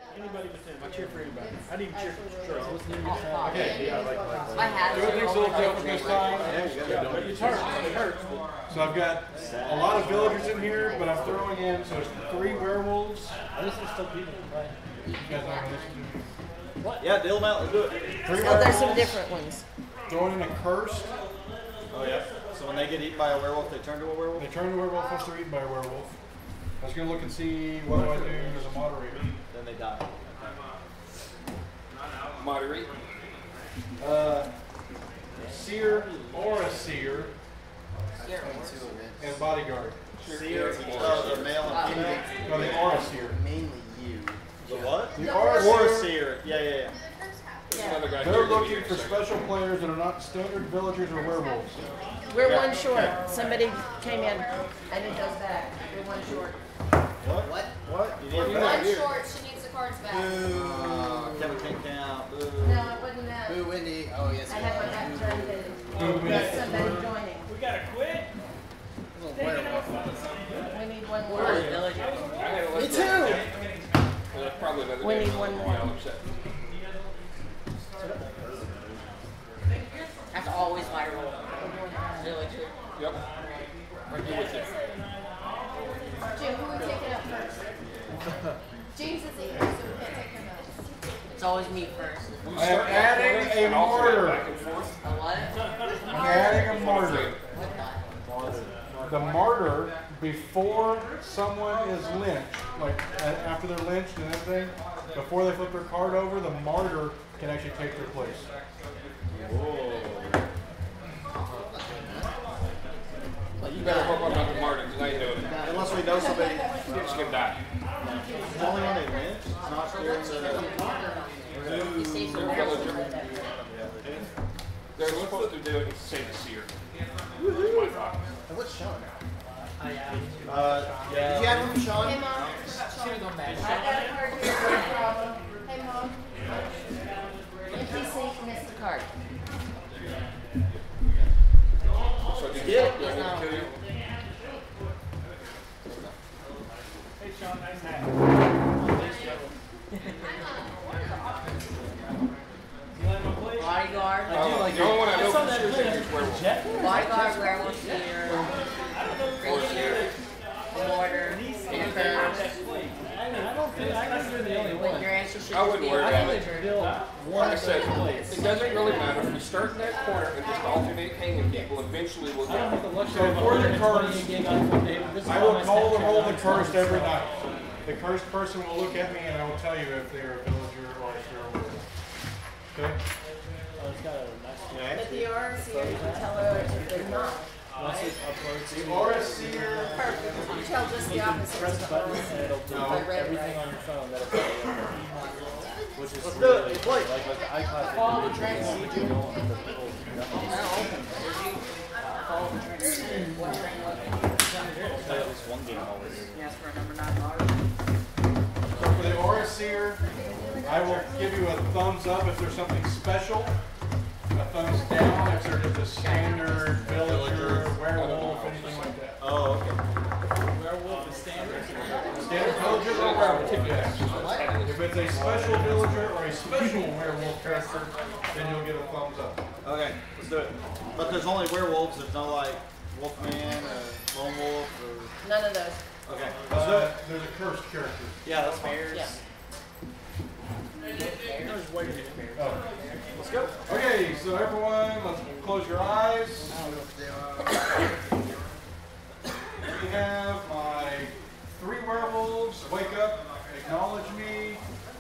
Anybody but them. I cheer for anybody. I didn't cheer for Charles. Okay, yeah, like. I had Do things a little different this time. Yeah, but it's hurt. It hurts. So I've got a lot of villagers in here, but I'm throwing in, so there's 3 werewolves. This is still people. You guys aren't gonna listen to me. Yeah, deal them out. Let's do it. 3 So werewolves. there's some different ones. Throwing in a cursed. Oh yeah. So when they get eaten by a werewolf, they turn to a werewolf. They turn to a werewolf once they're eaten by a werewolf. I was gonna look and see what do I do as a moderator. Then they die. Moderate. Seer, aura seer, and bodyguard. Seer. Oh, the male and female. No, the aura seer. Mainly you. The what? The aura Or seer. seer. Yeah. Another guy They're here looking here, for so- special players that are not standard villagers or werewolves. We're one short. Somebody came in and it goes back. We're one short. What? What? You We're need one short. She needs the cards back. Kevin can't count. Boo. No, it wasn't that. Boo, Wendy. Oh, yes. I had my back turned to Boo, Wendy. somebody joining. We gotta quit. We need one more. I had a Me list too. of- Well, that's probably another We day. need one more. Yeah, I'm upset. That's always my rule. Villager. Yep. Right here with you. Jim, who would take it up first? James is here, so we can't take him up. It's always me first. I am adding a And alternate mortar. back and forth. A what? I'm adding a martyr. The martyr, before someone is lynched, like after they're lynched and everything, before they flip their card over, the martyr can actually take their place. You better hope I'm not the martyr because I ain't doing it. Unless we know somebody. You're just gonna die. It's only when they lynch. It's not during the. You see some They're a villager. Yeah. They're supposed to do it and save the seer. That's my thought. What's Sean? Yeah. Did you have one, Sean? Hey, Mom. I got a card here. No problem. Hey, Mom. Empty seat, missed the card. So did you Yeah. do I need to kill you? Hey, Sean, nice hat. Bodyguard. The only one I know for sure is Andrew's werewolf. Bodyguard, werewolf here. Ranger, mortar, curse. I don't think you're the only one. Your answer should I just wouldn't be worry a about it. villager. Like I said, it doesn't really matter. If you start in that corner and just alternate hanging people, eventually we'll get it. So for the curse, I will call and hold the cursed every night. The cursed person will look at me and I will tell you if they're a villager or if they're a werewolf. Okay? But the RC, you can tell her if they're not. The aura seer. Perfect. You tell just the opposite. No. Everything on your phone that'll tell you. Which is Let's do it. Let's play. like the iCloud. Follow the trends. You go on the people. Follow the trends. What trend was it? Play at least one game always. Yes, for a number 9 model. So for the aura seer, I will give you a thumbs up if there's something special. A thumbs down if they're just a standard villager, werewolf, anything like that. Oh, okay. Werewolf is standard. Standard villager or werewolf, yes. If it's a special villager or a special werewolf character, then you'll get a thumbs up. Okay, let's do it. But there's only werewolves. There's no like Wolfman or Lone Wolf or. None of those. Okay, let's do it. There's a cursed character. Yeah, that's fine. Yeah. Oh. Let's go. Okay, so everyone, let's close your eyes. We have my 3 werewolves. Wake up, acknowledge me.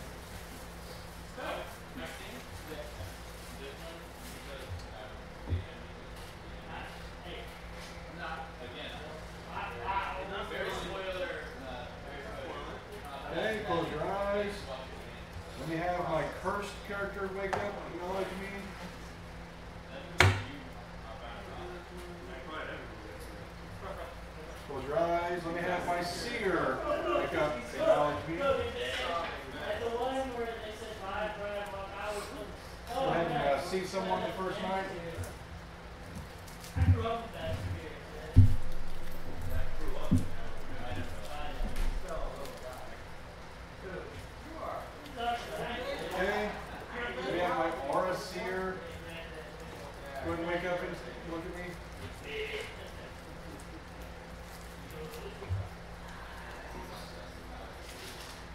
Okay, close your eyes. Let me have my cursed character wake up, acknowledge me. Close your eyes. Let me have my seer wake up, acknowledge me. Go ahead and see someone the first night.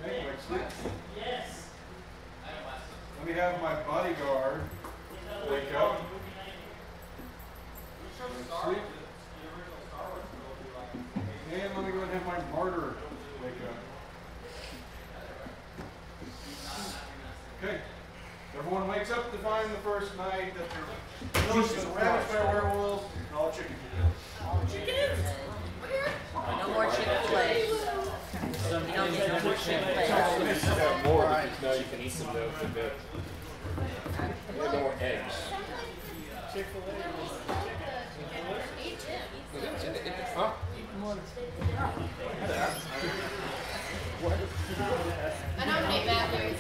Hey, wake sleep. Let me have my bodyguard wake up. Sleep. And let me go ahead and have my martyr wake up. Okay. Everyone wakes up to find the first night that they're village is ravaged by werewolves and all chicken. No more Chick-fil-A. You don't get no more Chick-fil-A. have more because now you can eat some of those with the no more eggs. Huh? I nominate Matthew.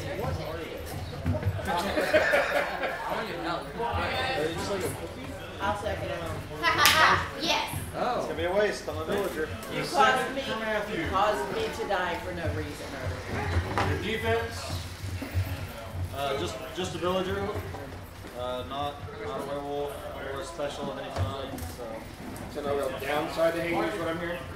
I'll second it. Ha ha ha! Yes! It's gonna be a waste on the villager. You Second for Matthew. caused me to die for no reason. Your defense. Just a villager. Not a werewolf or a special of any kind. So no real downside to hanging is what I'm hearing.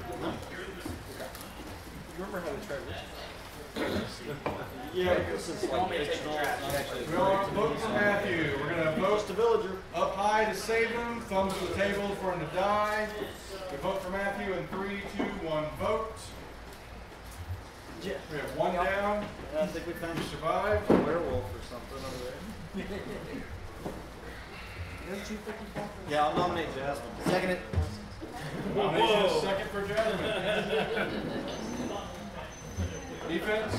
Remember how they tried this? Yeah, this is like fictional. It's not actually. We all vote for Matthew. We're gonna vote Just a villager. up high to save him. Thumbs to the table for him to die. We vote for Matthew in 3, 2, 1. Vote. Yeah. We have one down. I think we found You survive. a werewolf or something over there. Yeah, I'll nominate Jasmine. Second it. Nomination is second for Jasmine. Defense.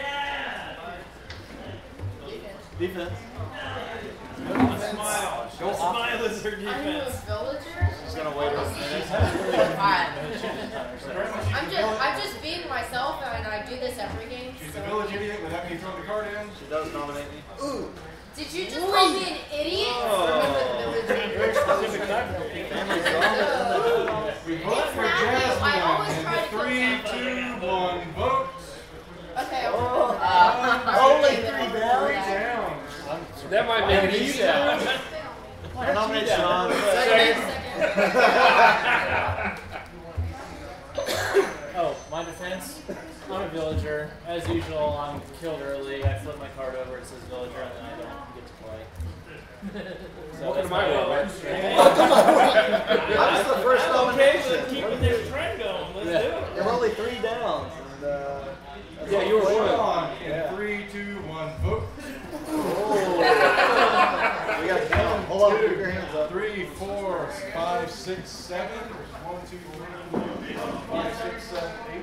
Defense. Smile. Smile is her I'm defense. a villager. She's gonna wait a minute. Alright. Apparently I'm just being myself and I do this every game. she's so- a village idiot without me throwing the card in. She does nominate me. Did you just call me an idiot? Very specific time. No. We vote for Matthew. I always Jasmine try to kill in 3, 2, 1. Vote. Okay. Only three down. 3 down. That might make it easier. I nominate Sean. Oh, my defense? I'm a villager. As usual, I'm killed early. I flip my card over, it says villager, and then I don't get to play. So Welcome to that's my world, man. I was the first nomination. Keeping this trend going. Let's do it. There were only 3 downs. And, Yeah, you were one. Sean in 3, 2, 1. Vote. we got down. Hold on, put your hands up. 3, 4, 5, 6, 7. 1, 2, 3, 4, 5, 6, 7, 8.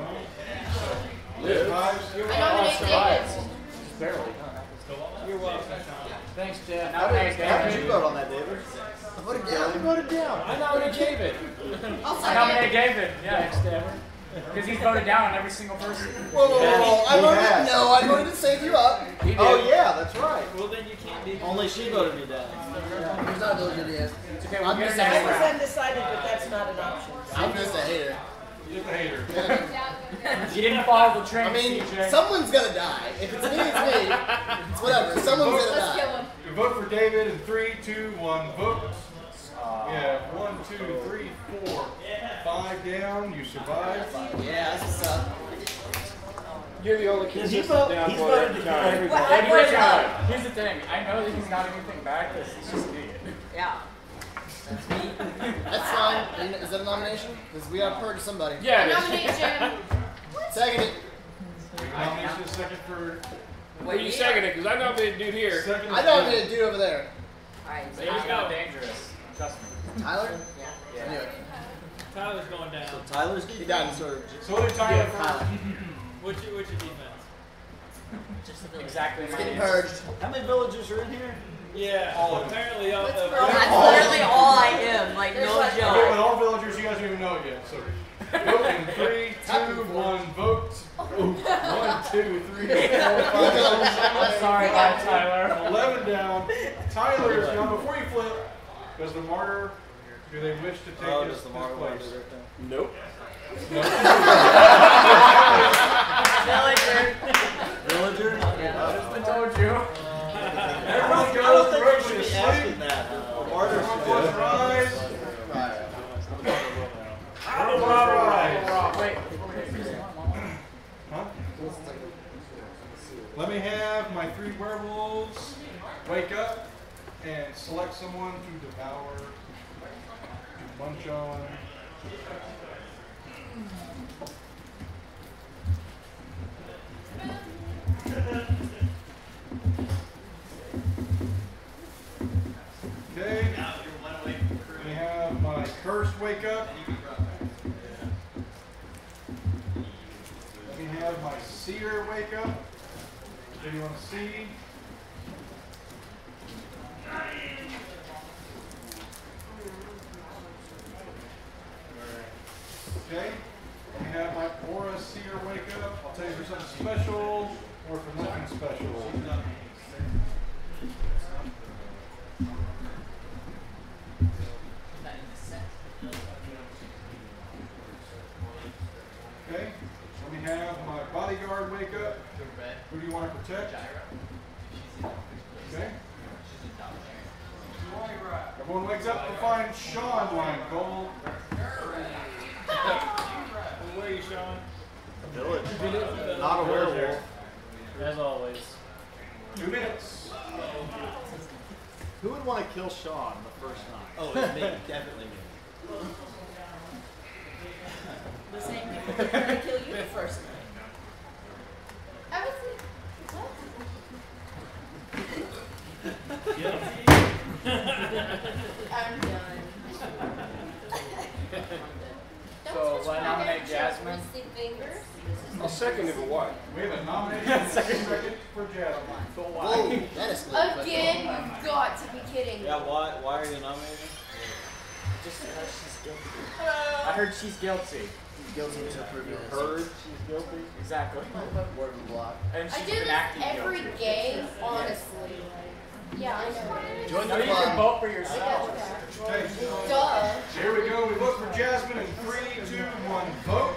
Live. I nominate David. Barely. You're welcome. Thanks, Jeff. How did you vote on that, David? I voted down. I nominate David. I'll I second. nominate David. Yeah, because he's voted down on every single person. Whoa. I He voted has. no. I voted to save you up. Oh yeah, that's right. Well, then you can't be. Only she voted me down. He's not a villager yet. It's okay. I'm We'll get just it next I was round. undecided, but that's not an option. I'm just a hater. You're the hater. You didn't follow the trend, I mean, CJ. someone's gonna die. If it's me, it's me. It's whatever. Someone's gonna Let's kill die. him. We vote for David in 3, 2, 1. Vote. Yeah, 1, 2, 3, 4, 5 down. You survive. Yeah, that's what's up. You're the only consistent down He's voter voted every to kill time. everybody. Hey, voted Richard, up. here's the thing. I know that he's not anything back because he's just an idiot. Yeah. That's fine. Is that a nomination? Because we gotta purge somebody. Yeah, it is. Nominate Jim. Second it. Nomination is second for. Well, you second it because I nominated dude here. Second. I nominated a dude over there. Alright, There you go. Dangerous. Trust me. Tyler? Yeah. I knew it. Tyler's going down. Tyler's He died in or So what did Tyler Yeah, first? Tyler. What's your defense? Exactly. He's my getting name. purged. how many villagers are in here? Yeah. All of them. Apparently, That's literally all I am. Like, no Okay, with joke. all villagers, you guys don't even know it yet. So vote in 3, 2, 1. Vote. 1, 2, 3, 4, 5, 6, 7, Sorry about Tyler. 11 down. Tyler is down. Before you flip, does the martyr, do they wish to take Oh, his, just the his marble place? right there. Nope. Villager. Villager? I told you. Everyone I don't goes think directly you to should be asking sleep. that. Martyr should Everyone do close it. their eyes. Wait. Everyone close their eyes. Wait. Huh? Let me have my 3 werewolves wake up and select someone to devour, to munch on. Okay. We have my cursed wake up. Let me have my seer wake up. What do you want to see? Okay. We have my aura seer wake up. I'll tell you for something special or for nothing special. Okay. Let me have my bodyguard wake up. Who do you want to protect? Okay. Everyone wakes up to find Sean lying cold. Where are you, Sean? Village. Not a werewolf. As always. 2 minutes. Who would want to kill Sean the first night? Oh, it's me. Definitely me. The same people who tried to kill you the first night. I was like, what? I'm done. So, Don't I nominate Jasmine. Twisted fingers. I'll second it, but what? We have a nomination second for Jasmine. Whoa, that is split. Again, you've got to be kidding. Yeah, why are you nominating? Just because she's guilty. I heard she's guilty. Guilty to prove it. Heard she's guilty. Exactly. Word of the block. And I she's do been this acting every guilty. game, honestly. Yeah, I know. Join No, the you can club. vote for I yourself. got that. Okay. Duh. Here we go. We look for Jasmine in 3, 2, 1, vote.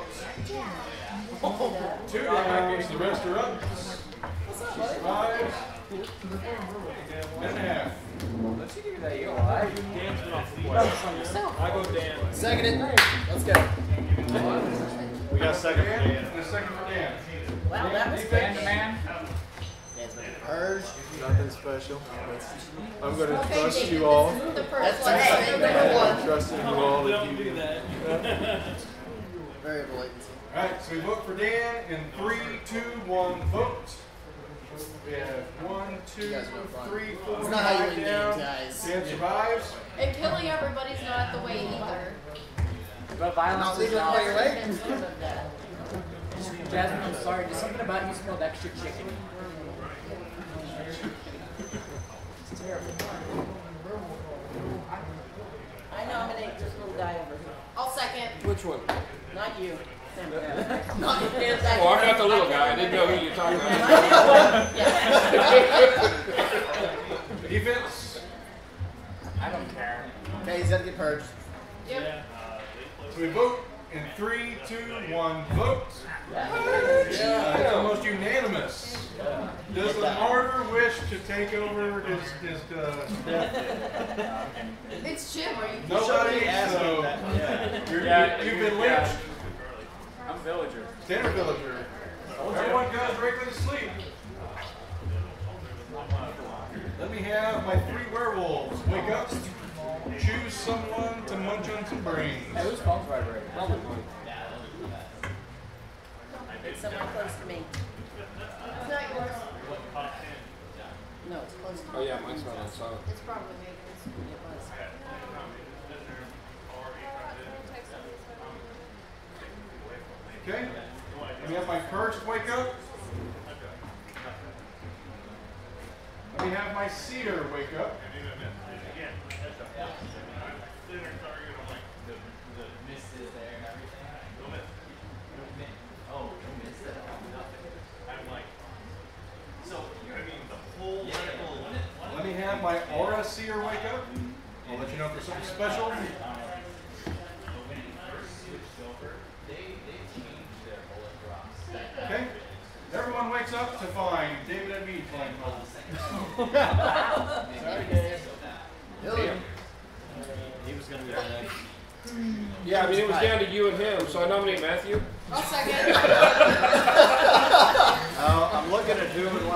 2 downs. The rest are up. 5 and a half. Let's give you that you alive. Dan's been off the board. I go Dan. Second it. Let's go. We got a second for Dan Dan. and a second for Dan. Wow, that was Man quick. to man. Dan's been purged. Nothing special. I'm going to Okay, trust David, you all. this is the first That's one. hey, number I'm one. trusting you all We that don't you do that. Very blatant. All right, so we vote for Dan in 3, 2, 1, vote. We have 1, 2, guys are fun. 3, 4, It's not how you 5 win down. games, guys. Dan survives. And killing everybody's not the way either. But violence Not is leaving not. by your way. Jasmine, I'm sorry. There's something about you smelled extra chicken. It's terrible. I nominate this little guy over here. I'll second. Which one? Not you. Sam guy. Oh, I'm not the little guy. I didn't know who you're talking about. Defense. I don't care. Okay, he's got to get purged. Yep. So we vote in 3, 2, 1, vote. Yeah, it's almost unanimous. Does the martyr wish to take over his death? It's Jim, are you Nobody, asked so me that. Yeah. you've been yeah. lynched. I'm villager. Dinner villager. Everyone goes directly to sleep. Let me have my 3 werewolves. Wake up. Choose someone to munch on some brains. Hey, whose phone's vibrating? Probably mine. It's someone close to me. It's not yours. No, it's close to me. Oh yeah, mine's not on silent. It's probably Megan's. It was. Okay? Let me have my cursed wake up. Let me have my seer wake up. Let me have my aura seer wake up. I'll let you know if there's something special. Okay? Everyone wakes up to find David and me playing puzzles. Sorry, Dave. Damn. He was going to be our next. Yeah, I mean it was down to you and him, so I nominate Matthew. I'll second. I'm looking at who would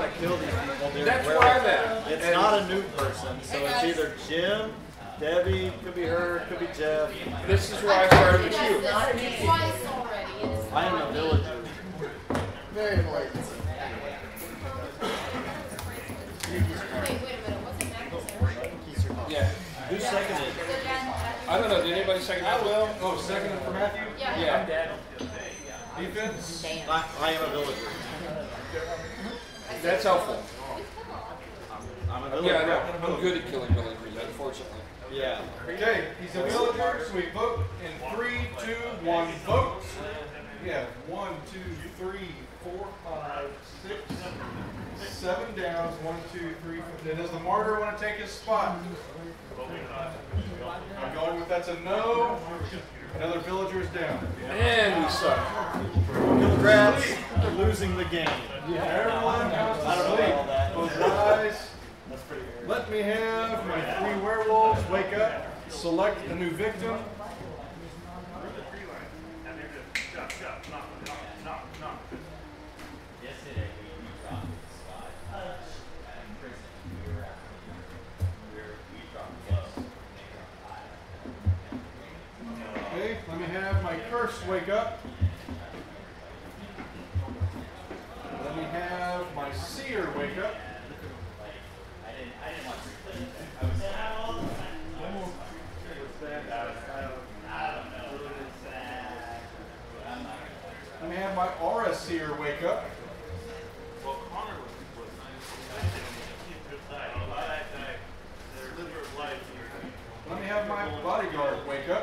not a new person, so it's either Jim, Debbie, could be her, could be Jeff. This is why I started with I've you. done this twice already. It is I am a villager. Very important. Wait a minute. What's it Magnus? Yeah. Who seconded? I don't know. Did anybody second that? will. Oh, second for Matthew? Yeah. Yeah. Dead. Defense? I am a villager. That's helpful. I'm a villager. Yeah, I know. I'm good at killing villagers, unfortunately. Yeah. Okay, he's a villager, so we vote in 3, 2, 1, vote. We have 1, 2, 3, 4, 5, 6, 7 downs. 1, 2, 3, 4. Then does the martyr want to take his spot? I'm going with that's a no. Another villager is down. And we suck. Congrats, losing the game. Everyone comes I to don't know sleep. all that. Close your eyes. That's pretty good. Let me have my 3 werewolves wake up. Select a new victim. Okay, let me have my curse wake up. Let me have my seer wake up. Let me have my aura seer wake up. Let me have my bodyguard wake up.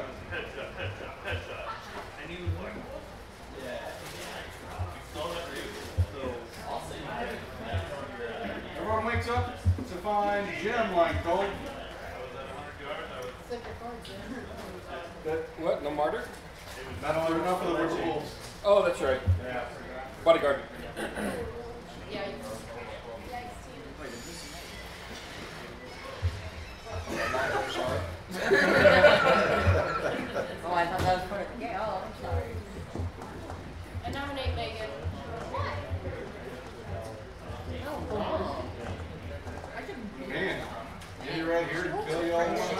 Everyone wakes up to find Gem lying cold. Flip your cards in. That What? No martyr? not only enough for the werewolves. Oh, that's right. Bodyguard. Yeah. Oh, I thought that was part of the game. Oh, I'm sorry. I nominate Megan. Man, get you right here to kill you all in one night.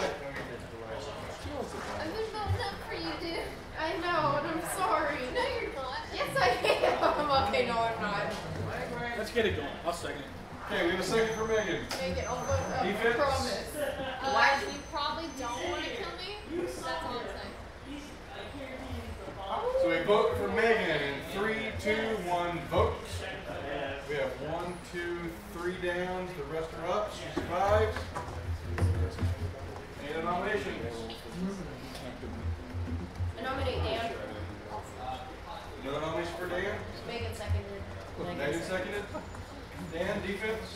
I've been building up for you, dude. I know, and I'm sorry. No, you're not. Yes, I am. Okay, no, I'm not. Let's get it going. I'll second it. Okay, we have a second for Megan. Megan, I'll vote up. I Defense? promise. Why? You probably don't want to kill me. That's all I'm saying. So we vote for Megan in 3, 2, 1, vote. We have 1, 2, 3 downs. The rest are up. She survives. Any other nominations? I nominate Dan. Another nomination for Dan? Megan seconded. Megan seconded. Dan, defense?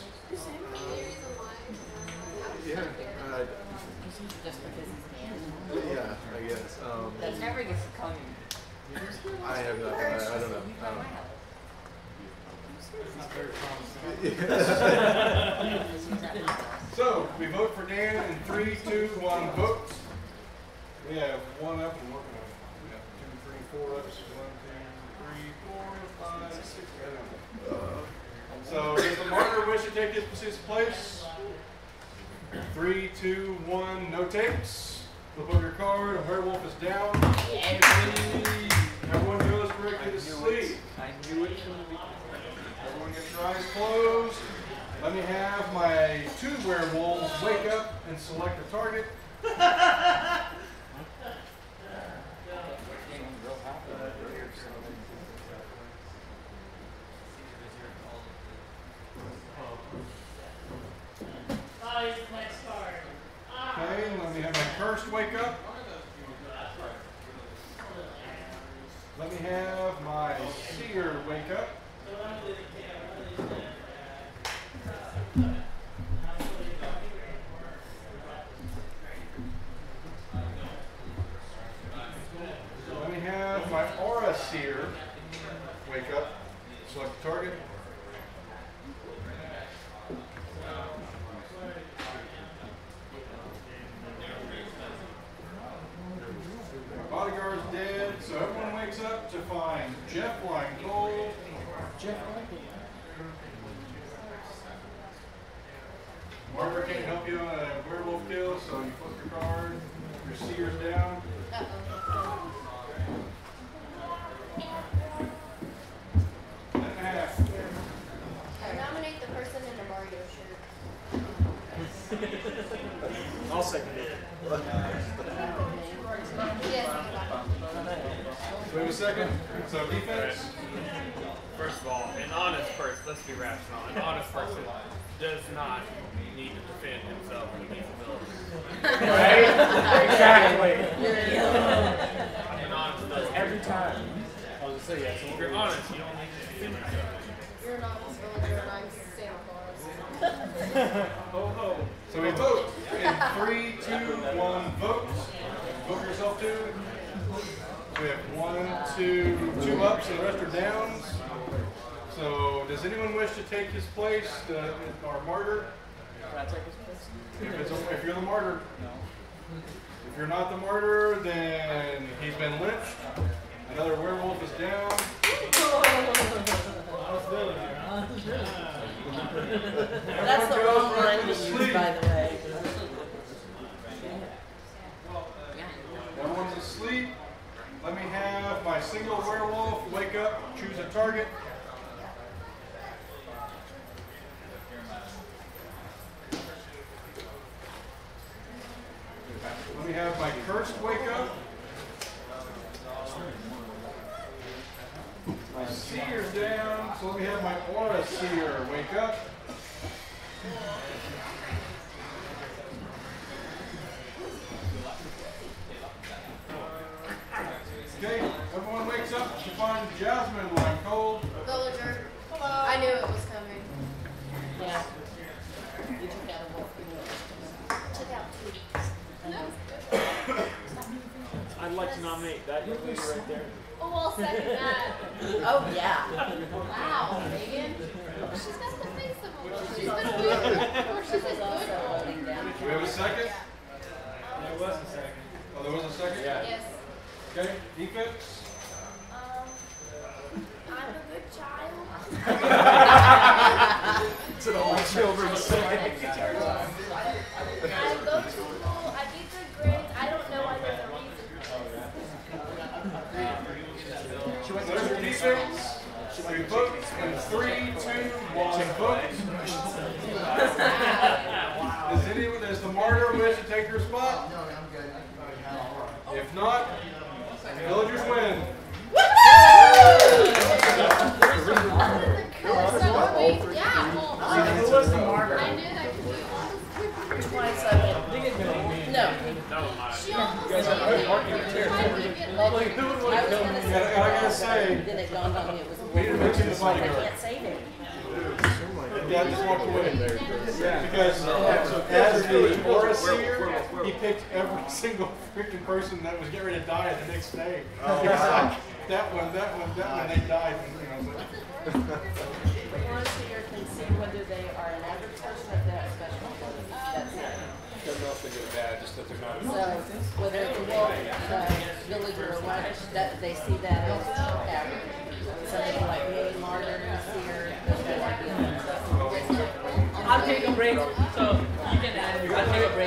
Yeah, Just because he's Dan. yeah, I guess. That never gets to come. I have not. I don't know. So, we vote for Dan in 3, 2, 1, vote. We have 1 up and working on it. We have 2, 3, 4 ups. 1, 2, 3, 4, 5, 6 down. So, does the martyr wish to take his place? 3, 2, 1, no takes. Flip over your card. A werewolf is down. Everyone goes directly to sleep. I knew it from the beginning. Everyone get your eyes closed. Let me have my 2 werewolves wake up and select a target. Okay, let me have my cursed wake up. Let me have my seer wake up. Let me have my aura seer wake up. Select the target. My bodyguard's dead, so everyone wakes up to find Jeff lying cold. Margaret, can down. I nominate the person in the Mario shirt. I'll second it. Yes. We have a second. So defense. First of all, an honest person, let's be rational, an honest person does not need to defend himself against the villain. Right? Exactly. An honest person. Every time. I was gonna say, yeah, so If you're honest, you don't need to defend yourself. You're an honest villager and I'm Santa Claus. So we vote in 3, 2, 1, vote. Vote for yourself too. We have 1, 2 ups and the rest are downs. So does anyone wish to take his place, our martyr? Can I take his place? If you're the martyr. If you're not the martyr, then he's been lynched. Another werewolf is down. That's the wrong line to use, by the way. Everyone's asleep. Let me have my single werewolf wake up, choose a target. Let me have my cursed wake up. My seer's down, so let me have my aura seer wake up. Okay, everyone wakes up to find Jasmine lying cold. Villager. I knew it was coming. Yeah. You took out a wolf. Took out 2 weeks. I'd like to nominate that young lady right there. Oh, I'll second that. Oh, yeah. Wow, Megan. She's got the face of a wolf. She's been a weird. Or she's a good wolf. Do we have a second? There was a second. Oh, there was a second? Yes. Okay, defense. I'm a good child. It's an old children's saying. I go to school. I get good grades. I don't know why there's a reason for this. There's your defense. We vote in 3, 2, 1, vote. Does the martyr wish to take her spot? If not, villagers win. Yeah, well, Who was the martyr? I knew that could be. Twice I went. No. She almost did. Tried to get I was gonna say, I gotta say, then it dawned on me it was a we didn't mention the I bodyguard. can't save him. Dad just walked away. Because as the aura seer, he picked every single freaking person that was getting ready to die the next day. He was like, that one, they died. The aura seer can see whether they are an average person or if they have special abilities. That's it. Doesn't know if they're good or bad, just that they're not. So whether it's a wolf, villager, or what, that they see that as average. Somebody like me, martyr, seer, those guys are good. I'll take a break. So you can add. I'll take a break.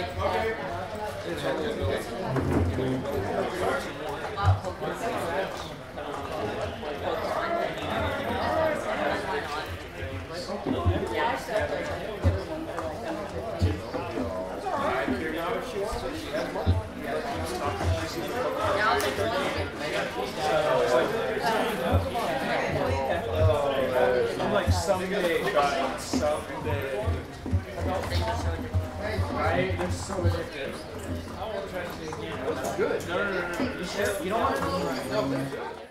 I'm like, someday, God, someday. Right? They're so ridiculous. Good. No. You don't want to.